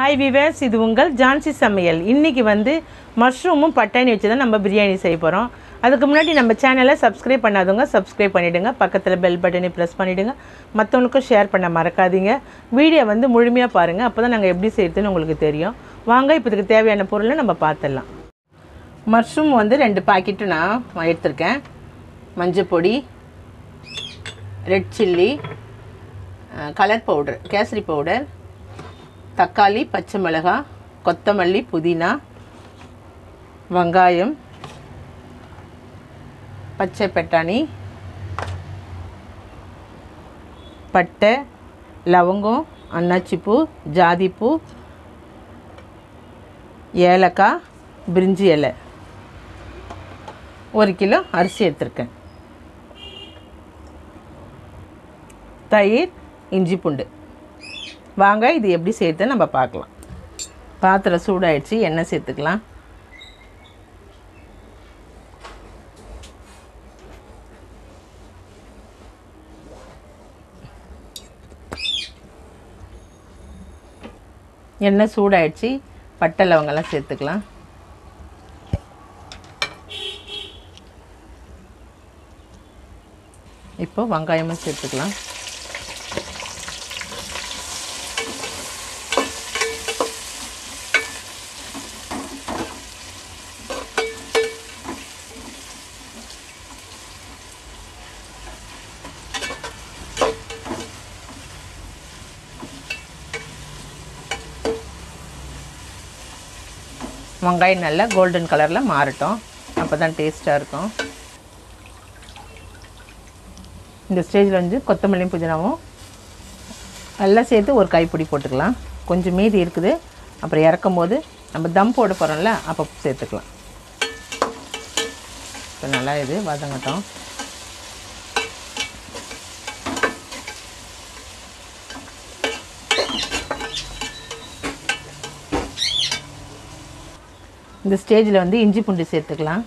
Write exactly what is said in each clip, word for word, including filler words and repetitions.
Hi viewers, இது உங்கள் ஜான்சி சமையல். இன்னைக்கு வந்து மஷ்ரூமும் பட்டாணி வச்சு தான் நம்ம பிரியாணி செய்ய போறோம். அதுக்கு முன்னாடி நம்ம சேனலை சப்ஸ்கிரைப் பண்ணாதவங்க சப்ஸ்கிரைப் பண்ணிடுங்க. பக்கத்துல பெல் பட்டனை பிரஸ் பண்ணிடுங்க. மத்தவங்களுக்கு ஷேர் பண்ண மறக்காதீங்க. வீடியோ வந்து முழுமையா பாருங்க. அப்பதான் நாங்க எப்படி செய்யறதுன்னு உங்களுக்கு தெரியும். வாங்க இப்போ இதுக்கு தேவையான பொருளை நம்ம பார்த்தறலாம். மஷ்ரூம் வந்து ரெண்டு பாக்கெட் நான் எடுத்துர்க்கேன். மஞ்சள் பொடி, ரெட் சில்லி, கலர் பவுடர், கேசரி பவுடர், தக்காளி, பச்சை மிளகாய், கொத்தமல்லி, புதினா, வெங்காயம், பச்சை பட்டாணி, பட்டை, லவங்கம், அன்னாச்சிப்பூ, ஜாதிப்பூ, ஏலக்காய், பிரிஞ்சி இலை, ஒரு கிலோ அரிசி எடுத்துருக்கேன், தயிர், இஞ்சி பூண்டு. வாங்க இது எப்படி சேர்த்து நம்ம பார்க்கலாம். பாத்திரம் சூடாயிடுச்சு, எண்ணெய் சேர்த்துக்கலாம். எண்ணெய் சூடாயிடுச்சு, பட்டை லவங்கெல்லாம் சேர்த்துக்கலாம். இப்போ வெங்காயமும் சேர்த்துக்கலாம். வெங்காயம் நல்லா கோல்டன் கலரில் மாறட்டும், அப்போ தான் டேஸ்ட்டாக இருக்கும். இந்த ஸ்டேஜில் வந்து கொத்தமல்லியும் புதினாவும் நல்லா சேர்த்து ஒரு கைப்பிடி போட்டுக்கலாம். கொஞ்சம் மீதி இருக்குது, அப்புறம் இறக்கும் போது நம்ம தம் போட போகிறோம்ல அப்போ சேர்த்துக்கலாம். இப்போ நல்லா இது வதங்கட்டும். இந்த ஸ்டேஜில் வந்து இஞ்சி பூண்டு சேர்த்துக்கலாம்.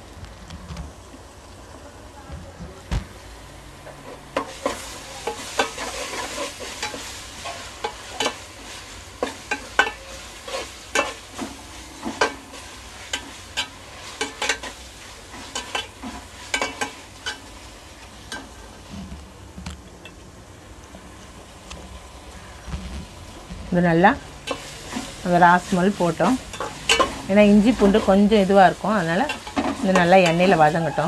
இது நல்லா அந்த ராஸ்மல் போட்டோம். ஏன்னா இஞ்சி பூண்டு கொஞ்சம் இதுவாக இருக்கும், அதனால் இது நல்லா எண்ணெயில் வதங்கட்டும்.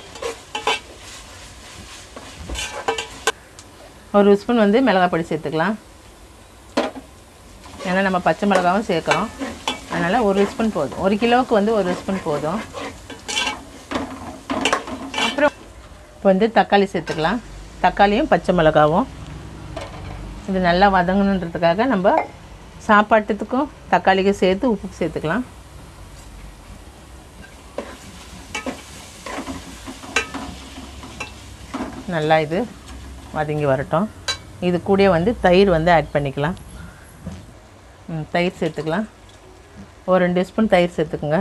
ஒரு ஸ்பூன் வந்து மிளகாய் பொடி சேர்த்துக்கலாம். ஏன்னா நம்ம பச்சை மிளகாவும் சேர்க்குறோம், அதனால் ஒரு ஸ்பூன் போதும். ஒரு கிலோவுக்கு வந்து ஒரு ஸ்பூன் போதும். அப்புறம் இப்போ வந்து தக்காளி சேர்த்துக்கலாம். தக்காளியும் பச்சை மிளகாவும் இது நல்லா வதங்கணுன்றதுக்காக நம்ம சாப்பாட்டுக்கும் தக்காளிக்கும் சேர்த்து உப்பு சேர்த்துக்கலாம். நல்லா இது வதங்கி வரட்டும். இது கூட வந்து தயிர் வந்து ஆட் பண்ணிக்கலாம். தயிர் சேர்த்துக்கலாம். ஒரு ரெண்டு ஸ்பூன் தயிர் சேர்த்துக்குங்க.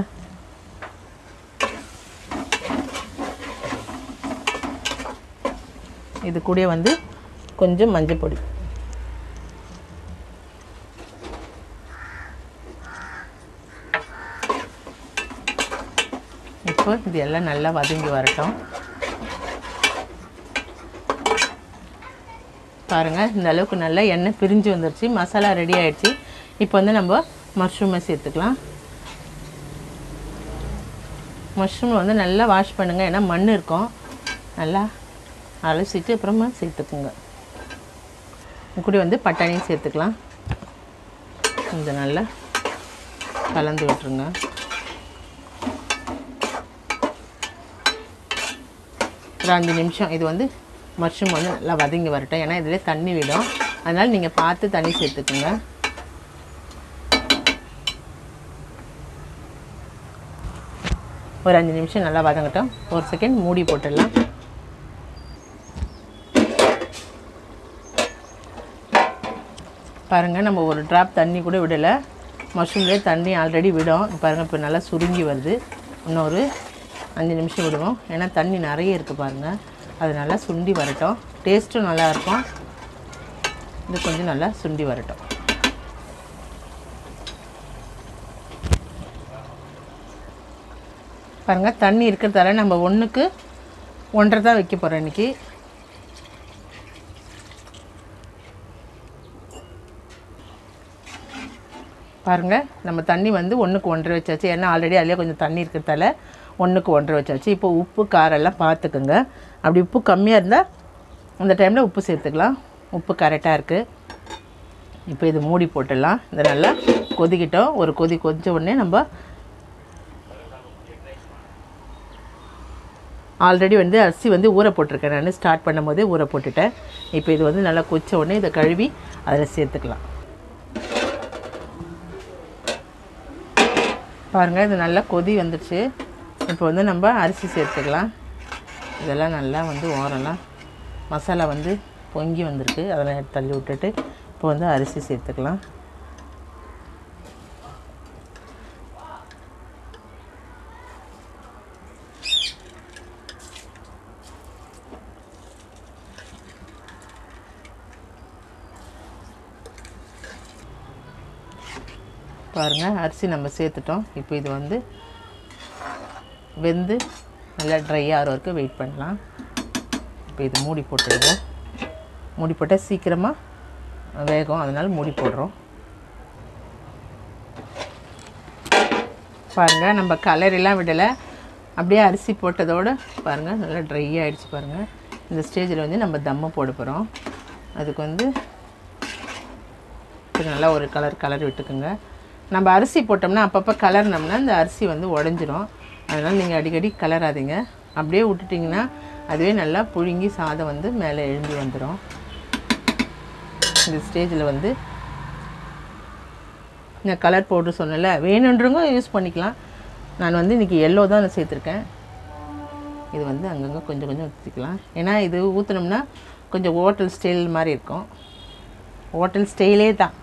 இது கூட வந்து கொஞ்சம் மஞ்சள் பொடி. இப்போ இது எல்லாம் நல்லா வதங்கி வரட்டும். பாருங்கள், இந்த அளவுக்கு நல்லா எண்ணெய் பிரிஞ்சு வந்துருச்சு, மசாலா ரெடி ஆகிடுச்சு. இப்போ வந்து நம்ம மஷ்ரூமை சேர்த்துக்கலாம். மஷ்ரூமை வந்து நல்லா வாஷ் பண்ணுங்கள், ஏன்னா மண் இருக்கும். நல்லா அலசிட்டு அப்புறமா சேர்த்துக்குங்க. கூட வந்து பட்டாணியும் சேர்த்துக்கலாம். இது நல்லா கலந்து விட்டுருங்க. ஒரு அஞ்சு நிமிஷம் இது வந்து மஷ்ரூம் வந்து நல்லா வதங்கி வரட்டும். ஏன்னா இதில் தண்ணி விடும், அதனால் நீங்கள் பார்த்து தண்ணி சேர்த்துக்குங்க. ஒரு அஞ்சு நிமிஷம் நல்லா வதங்கட்டும். ஒரு செகண்ட் மூடி போட்டுடலாம். பாருங்கள், நம்ம ஒரு ட்ராப் தண்ணி கூட விடலை. மஷ்ரூம்லேயே தண்ணி ஆல்ரெடி விடும். பாருங்கள், இப்போ நல்லா சுருங்கி வருது. இன்னொரு அஞ்சு நிமிஷம் விடுவோம், ஏன்னா தண்ணி நிறைய இருக்குது பாருங்கள். அது நல்லா சுண்டி வரட்டும், டேஸ்ட்டும் நல்லாயிருக்கும். இது கொஞ்சம் நல்லா சுண்டி வரட்டும். பாருங்கள் தண்ணி இருக்கிறதால நம்ம ஒன்றுக்கு ஒன்றரை தான் வைக்க போகிறோம் இன்றைக்கி. பாருங்கள் நம்ம தண்ணி வந்து ஒன்றுக்கு ஒன்றரை வச்சாச்சு. ஏன்னா ஆல்ரெடி அதிலே கொஞ்சம் தண்ணி இருக்கிறதால ஒன்றுக்கு ஒன்றரை வச்சாச்சு. இப்போ உப்பு காரெல்லாம் பார்த்துக்குங்க. அப்படி உப்பு கம்மியாக இருந்தால் அந்த டைமில் உப்பு சேர்த்துக்கலாம். உப்பு கரெக்டாக இருக்குது. இப்போ இது மூடி போட்டுடலாம். இதை நல்லா கொதிக்கிட்டோம். ஒரு கொதி கொதிச்ச உடனே நம்ம ஆல்ரெடி வந்து அரிசி வந்து ஊற போட்டிருக்கேன். நான் ஸ்டார்ட் பண்ணும் போதே ஊற போட்டுட்டேன். இப்போ இது வந்து நல்லா கொதிச்ச உடனே இதை கழுவி அதில் சேர்த்துக்கலாம். பாருங்கள் இது நல்லா கொதி வந்துடுச்சு. இப்போ வந்து நம்ம அரிசி சேர்த்துக்கலாம். இதெல்லாம் நல்லா வந்து ஓரலாம் மசாலா வந்து பொங்கி வந்திருக்கு. அதெல்லாம் தள்ளி விட்டுட்டு இப்போ வந்து அரிசி சேர்த்துக்கலாம். பாருங்கள் அரிசி நம்ம சேர்த்துட்டோம். இப்போ இது வந்து வெந்து நல்லா ட்ரை ஆகிற வரைக்கும் வெயிட் பண்ணலாம். இப்போ இது மூடி போட்டுடுவோம். மூடி போட்டால் சீக்கிரமாக வேகும், அதனால் மூடி போடுறோம். பாருங்கள் நம்ம கலரெல்லாம் விடலை, அப்படியே அரிசி போட்டதோடு பாருங்கள் நல்லா ட்ரை ஆகிடுச்சு. பாருங்கள் இந்த ஸ்டேஜில் வந்து நம்ம தம்மு போட போகிறோம். அதுக்கு வந்து நல்லா ஒரு கலர் கலர் விட்டுக்குங்க. நம்ம அரிசி போட்டோம்னா அப்பப்போ கலர்னோம்னா இந்த அரிசி வந்து உடஞ்சிரும். அதனால் நீங்கள் அடிக்கடி கலராதீங்க. அப்படியே விட்டுட்டிங்கன்னா அதுவே நல்லா புழுங்கி சாதம் வந்து மேலே எழும்பி வந்துடும். இந்த ஸ்டேஜில் வந்து நான் கலர் பவுட்ரு சொன்னல, வேணுன்றவங்க யூஸ் பண்ணிக்கலாம். நான் வந்து இன்றைக்கி எல்லோ தான் நான் சேர்த்துருக்கேன். இது வந்து அங்கங்கே கொஞ்சம் கொஞ்சம் ஊற்றிக்கலாம். ஏன்னா இது ஊற்றினோம்னா கொஞ்சம் ஹோட்டல் ஸ்டைல் மாதிரி இருக்கும். ஹோட்டல் ஸ்டைலே தான்.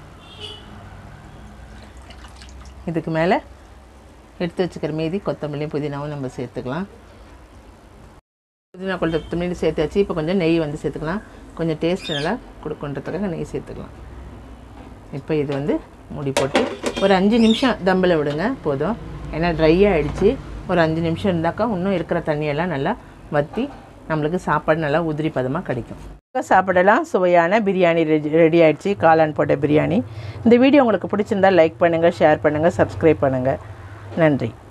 இதுக்கு மேலே எடுத்து வச்சுக்கிற மீதி கொத்தமல்லி புதினாவும் நம்ம சேர்த்துக்கலாம். புதினா கொத்தமல்லி சேர்த்தாச்சு. இப்போ கொஞ்சம் நெய் வந்து சேர்த்துக்கலாம். கொஞ்சம் டேஸ்ட் நல்லா கொடுக்குன்றதுக்காக நெய் சேர்த்துக்கலாம். இப்போ இது வந்து மூடி போட்டு ஒரு அஞ்சு நிமிஷம் தம்பில் விடுங்க போதும். ஏன்னா ட்ரை ஆகிடுச்சு. ஒரு அஞ்சு நிமிஷம் இருந்தாக்கா இன்னும் இருக்கிற தண்ணியெல்லாம் நல்லா வற்றி நம்மளுக்கு சாப்பாடு நல்லா உதிரி பதமாக கிடைக்கும். சாப்பிடலாம். சுவையான பிரியாணி ரெடி ரெடி ஆகிடுச்சு. காளான் போட்ட பிரியாணி. இந்த வீடியோ உங்களுக்கு பிடிச்சிருந்தால் லைக் பண்ணுங்கள், ஷேர் பண்ணுங்கள், சப்ஸ்கிரைப் பண்ணுங்கள். நன்றி.